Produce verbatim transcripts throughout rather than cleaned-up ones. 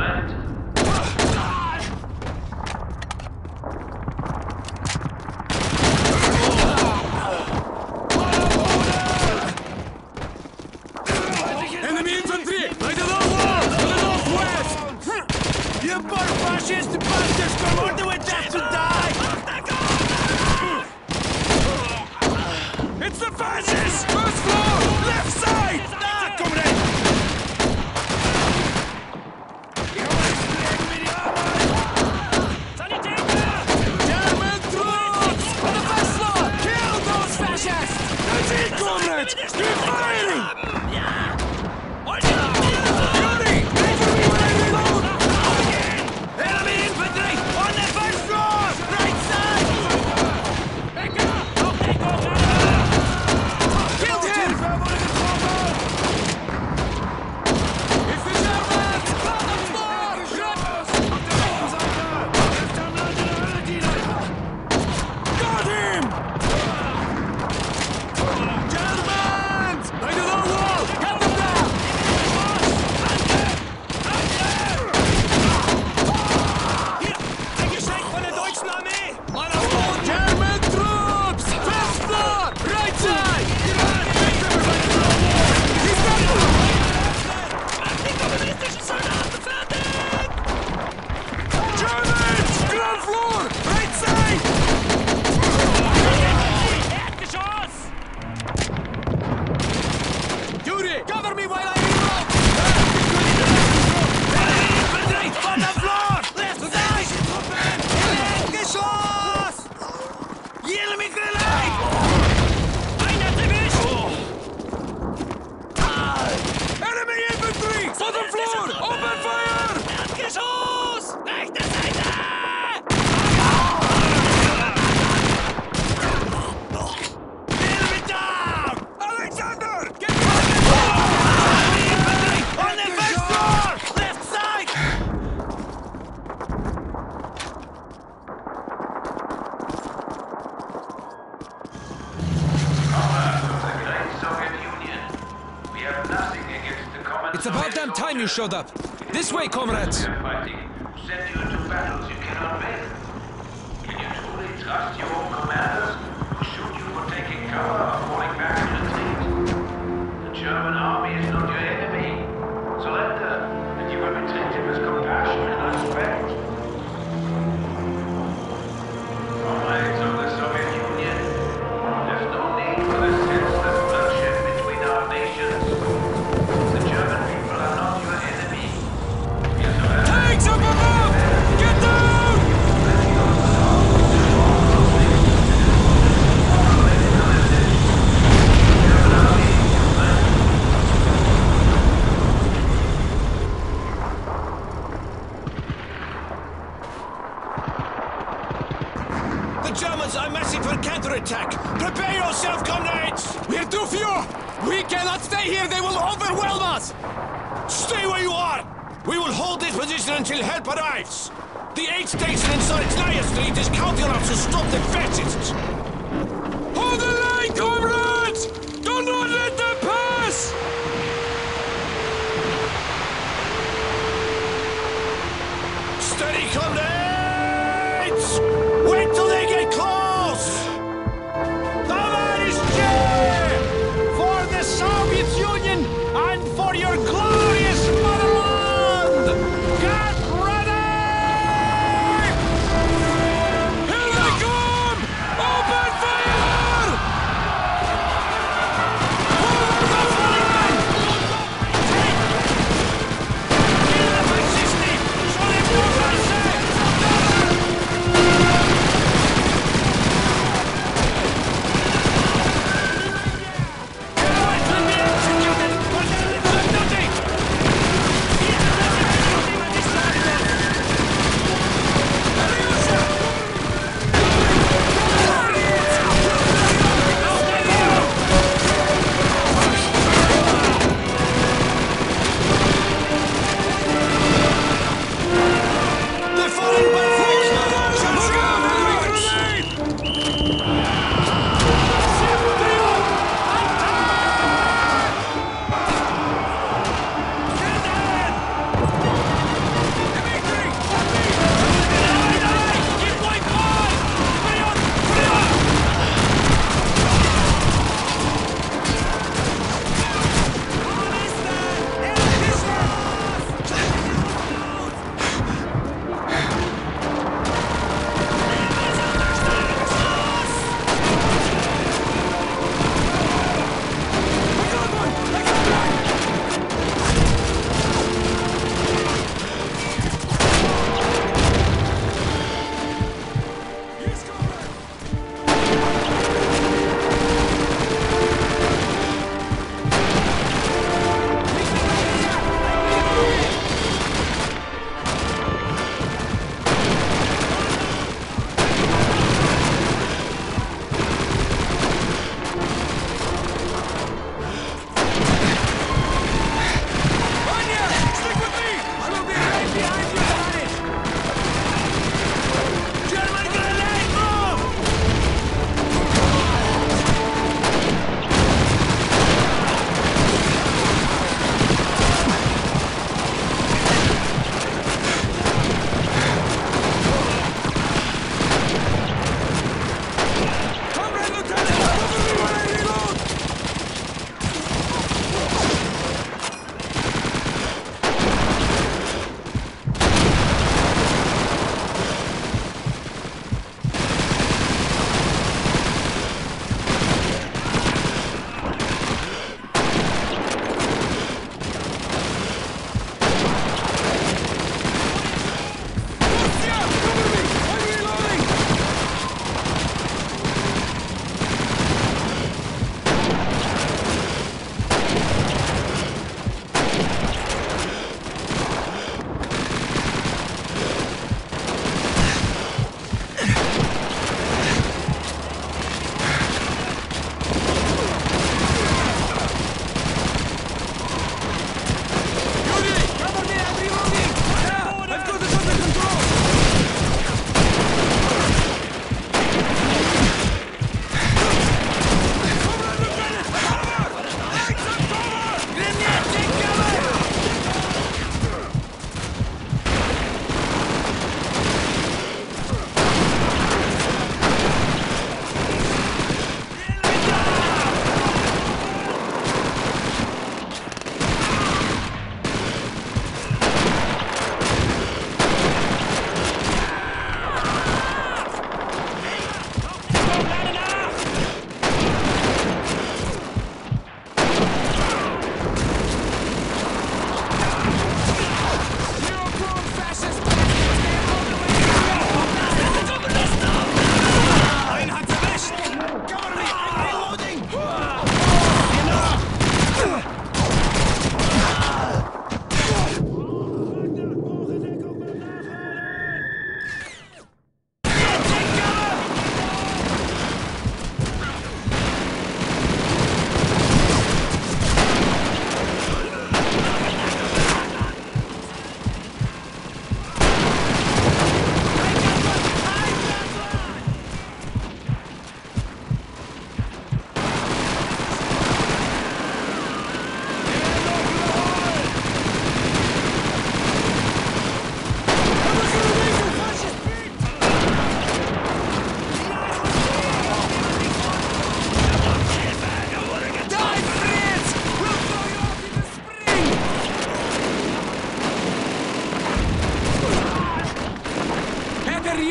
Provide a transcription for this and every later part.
Enemy infantry! By the low wall! To the northwest! You poor fascist bastards come all the way down to die! It's the fascists! First floor! Left side! Ah, comrade! German troops! On the first floor! Kill those fascists! That's it, comrades! Keep firing! Fury! Wait for me when I reload! Enemy infantry! On the first floor! Right side! Killed him! It's the Germans! On the floor! Got him! Germans! By the low wall! Cut them down! German troops! First floor! Right side! He's got them! Germans! Ground floor! Right side! Yuri! Cover me while I reload! Infantry! On the floor! Left side! Erdgeschoss! Yield me grenade! Enemy infantry! Southern floor! Open fire! Erdgeschoss! Rechte Seite! Yield me down! Alexander! Get Infantry! On the first floor! Left side! It's about damn time you showed up. This way, comrades. Fighting. Who sent you into battles you cannot win? Can you truly trust your own commanders who shoot you for taking cover or falling back in retreat? The German army is not your enemy. Surrender, and you will be treated with compassion and respect. Comrades of the Soviet Union, there's no need for the senseless bloodshed between our nations. The German people are not your enemy. You surrender. Tanks up above! Get down! The Germans are massing for counterattack! Prepare yourself, comrades! We're too few! We cannot stay here! They will overwhelm us! Stay where you are! We will hold this position until help arrives! The aid station inside Znaya Street is counting on us to stop the fascists! Hold the line, comrades! Do not let them pass! Steady, comrades! Wait till they get close! Товарищи! For the Soviet Union and for your glorious motherland! Get ready! Here they come! Open fire! Over the flying! Kill the fascisti! So they move us!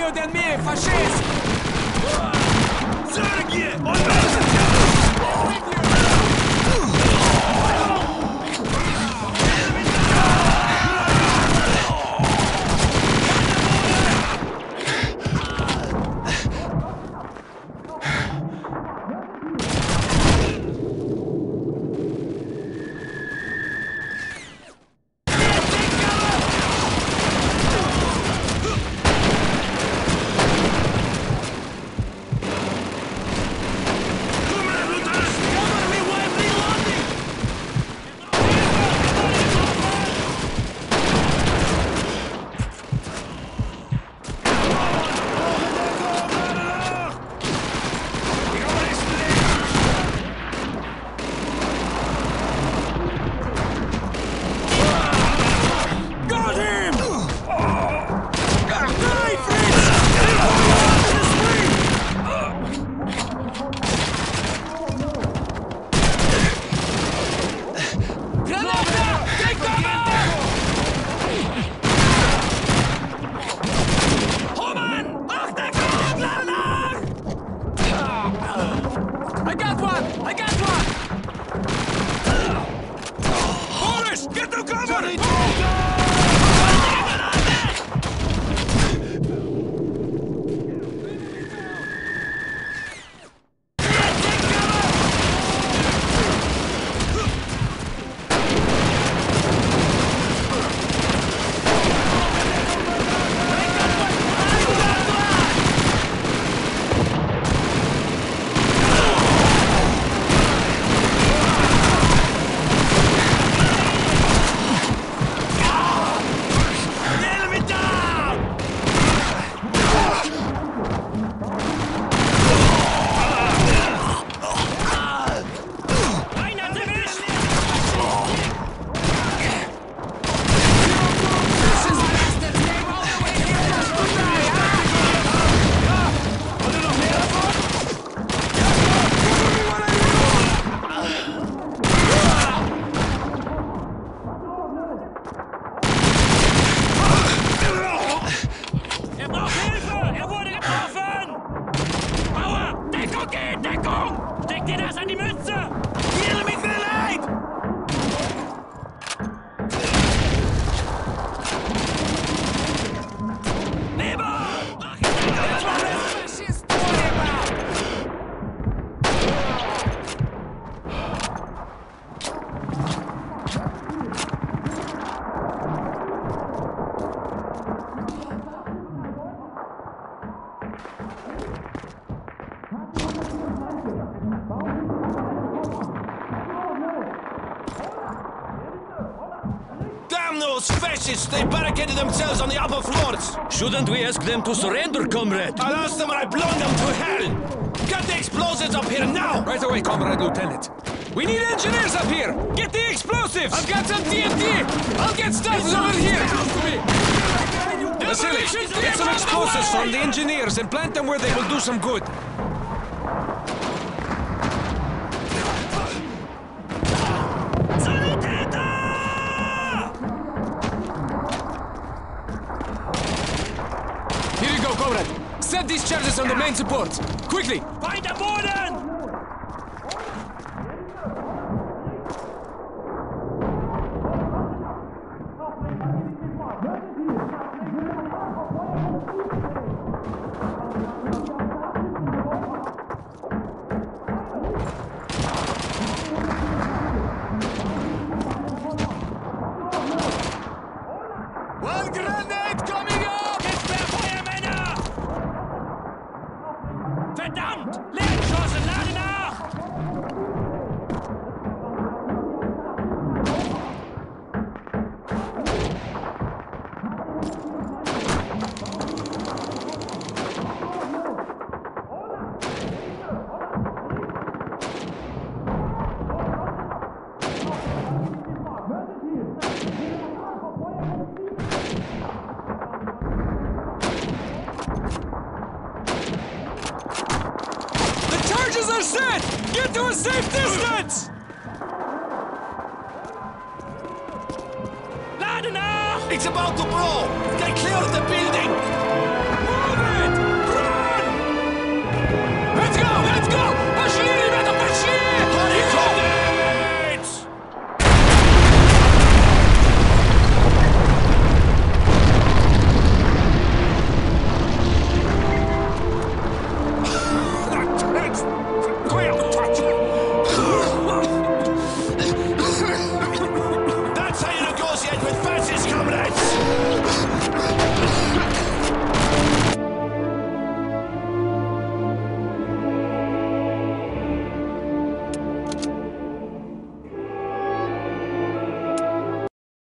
slower than me, fascist! Sergei! I got one! I got one! Boris, get to cover! Those fascists, they barricaded themselves on the upper floors! Shouldn't we ask them to surrender, comrade? I'll ask them when I blow them to hell! Get the explosives up here now! Right away, Comrade Lieutenant. We need engineers up here! Get the explosives! I've got some T N T! I'll get started over here! Vasily, get some explosives from the engineers and plant them where they will do some good. Here you go, Comrade. Set these charges on the main supports. Quickly! Find the Boden! One grenade coming up! Jetzt mehr Feuermänner! Verdammt! Leergeschossen, lade nach! Charges are set! Get to a safe distance! Lade nach! It's about to blow! They cleared the building!